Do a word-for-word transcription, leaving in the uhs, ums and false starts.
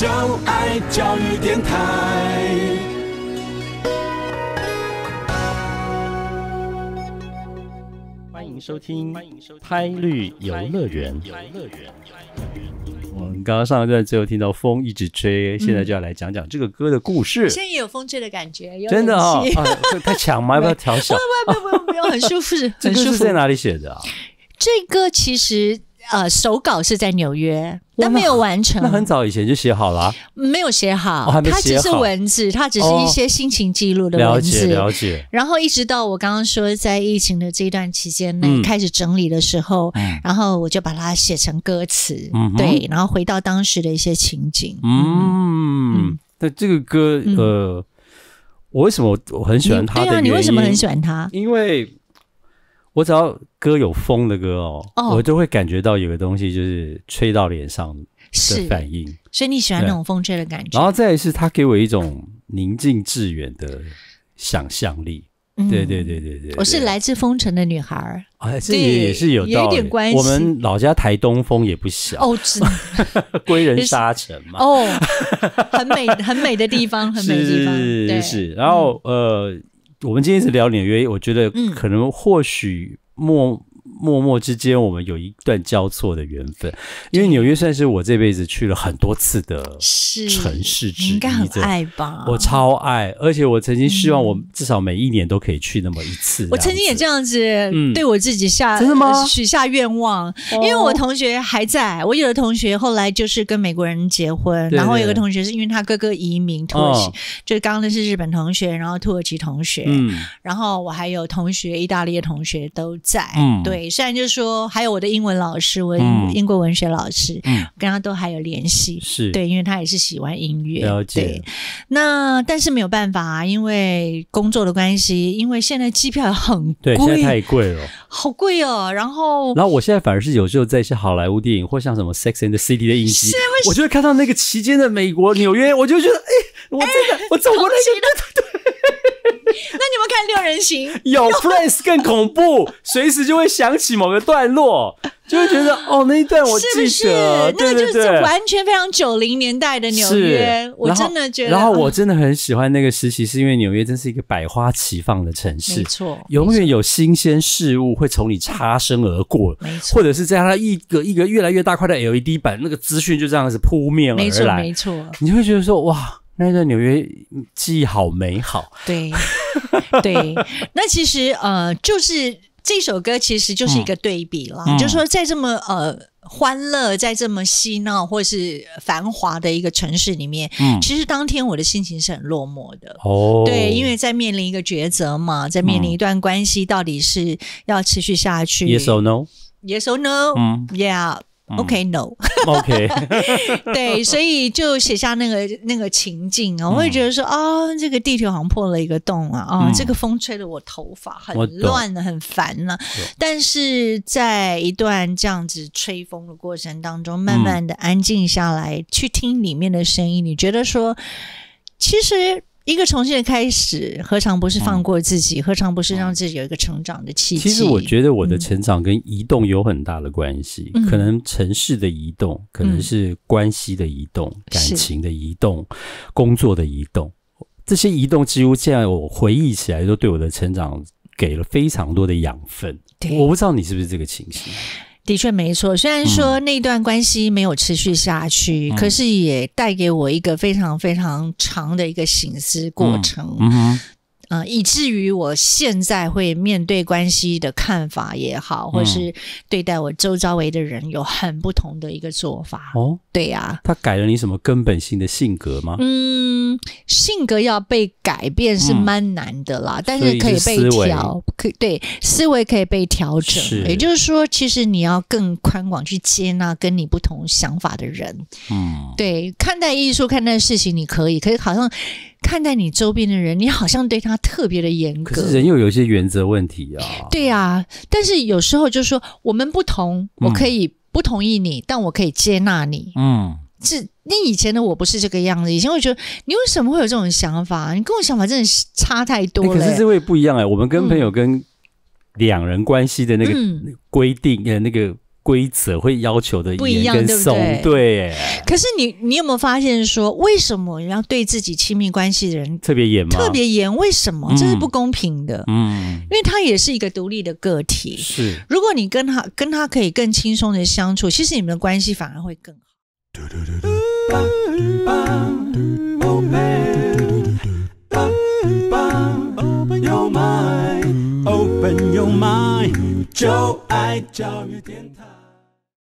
就爱教育电台。 欢迎收听拍绿游乐园。我们刚刚上一段最后听到风一直吹，现在就要来讲讲这个歌的故事。 现在也有风吹的感觉，有真的哦，啊、太强吗？要不要调小？ 不不不不不用，很舒服， 这歌是在哪里写的啊？ 这歌其实呃手稿是在纽约，但没有完成。 那很早以前就写好了、啊？ 没有写好， 哦、还没写好， 它只是文字，它只是一些心情记录的文字。 哦、了解了解。 然后一直到我刚刚说，在疫情的这段期间内、嗯、开始整理的时候、嗯，然后我就把它写成歌词，嗯、对，然后回到当时的一些情景。 嗯，那、嗯、这个歌，呃、嗯，我为什么我很喜欢它的原因？ 对啊，你为什么很喜欢它？ 因为我只要歌有风的歌哦，哦我就会感觉到有个东西就是吹到脸上的反应， 所以你喜欢那种风吹的感觉。 然后再来是它给我一种宁静致远的想象力。嗯、对, 对对对对对， 我是来自风城的女孩， 啊，这也也是有道理， 有点关系。 我们老家台东风也不小哦，真的归人沙城嘛， 哦，很美很美的地方，很美的地方， 是对是。然后、嗯、呃。我们今天是聊纽约，我觉得可能或许默默默之间我们有一段交错的缘分，因为纽约算是我这辈子去了很多次的城市之一， 你应该很爱吧？ 我超爱，而且我曾经希望我至少每一年都可以去那么一次。 我曾经也这样子对我自己下、嗯、 真的吗？ 许下愿望、哦，因为我同学还在，我有的同学后来就是跟美国人结婚，对对，然后有个同学是因为他哥哥移民土耳其，哦、就是刚刚的是日本同学，然后土耳其同学，嗯，然后我还有同学意大利的同学都在，嗯，对。虽然就是说还有我的英文老师，我英, 英国文学老师、嗯、跟他都还有联系， 是对， 因为他也是喜欢音乐， 了解。 对，那但是没有办法、啊、因为工作的关系，因为现在机票很贵， 对，现在太贵了， 好贵哦。然后然后我现在反而是有时候在一些好莱坞电影或像什么 Sex and the City 的影集，我就会看到那个期间的美国纽约，我就觉得哎、欸，我真的、欸、我走过那个对对那你们看六人行？ 有 Friends 更恐怖，随时就会想起某个段落，就会觉得哦，那一段我记得， 是不是？ 对对对， 那个就是完全非常九零年代的纽约，我真的觉得。 然后我真的很喜欢那个时期，是因为纽约真是一个百花齐放的城市， 没错， 永远有新鲜事物会从你擦身而过， 没错， 或者是在它一个一个越来越大块的 L E D 板，那个资讯就这样子扑面而来， 没错没错， 你就会觉得说哇。那段纽约记忆好美好， 对对。那其实呃，就是这首歌其实就是一个对比啦，嗯、就是说在这么呃欢乐、在这么嬉闹或是繁华的一个城市里面，嗯、其实当天我的心情是很落寞的。 哦， 对，因为在面临一个抉择嘛，在面临一段关系，到底是要持续下去、 嗯、？Yes or no? Yes or no? 嗯 Yeah.OK no OK 对，所以就写下那个那个情境啊，我会觉得说啊、哦，这个地球好像破了一个洞啊，啊、哦嗯，这个风吹得我头发很乱了，很烦了、啊。但是在一段这样子吹风的过程当中，慢慢的安静下来、嗯，去听里面的声音，你觉得说，其实。一个重新的开始，何尝不是放过自己、嗯、何尝不是让自己有一个成长的契机。 其实我觉得我的成长跟移动有很大的关系、嗯、可能城市的移动，可能是关系的移动、嗯、感情的移动，工作的移动，这些移动几乎现在我回忆起来都对我的成长给了非常多的养分。我不知道你是不是这个情形。 的确没错，虽然说那段关系没有持续下去、嗯、可是也带给我一个非常非常长的一个省思过程、嗯嗯呃，以至于我现在会面对关系的看法也好，或是对待我周遭围的人有很不同的一个做法。哦，对呀、啊， 他改了你什么根本性的性格吗？ 嗯，性格要被改变是蛮难的啦，嗯、但是可以被调，可对思维可以被调整。也就是说，其实你要更宽广去接纳跟你不同想法的人。嗯，对，看待艺术、看待事情，你可以，可是好像。看待你周边的人，你好像对他特别的严格。 可是人又有一些原则问题啊。 对啊，但是有时候就是说我们不同，我可以不同意你，嗯、但我可以接纳你。嗯，是你以前的我不是这个样子，以前我觉得你为什么会有这种想法？你跟我想法真的差太多了、欸欸。可是这会不一样哎、欸，我们跟朋友跟两人关系的那个规定、嗯、呃那个规则会要求的不一样， 严跟松， 对不对？对。 可是你你有没有发现说，为什么要对自己亲密关系的人特别严吗？ 特别严？为什么？这是不公平的。 嗯， 因为他也是一个独立的个体。 是， 如果你跟他跟他可以更轻松的相处，其实你们的关系反而会更好。 Open your mind, open your mind， 就爱教育电台。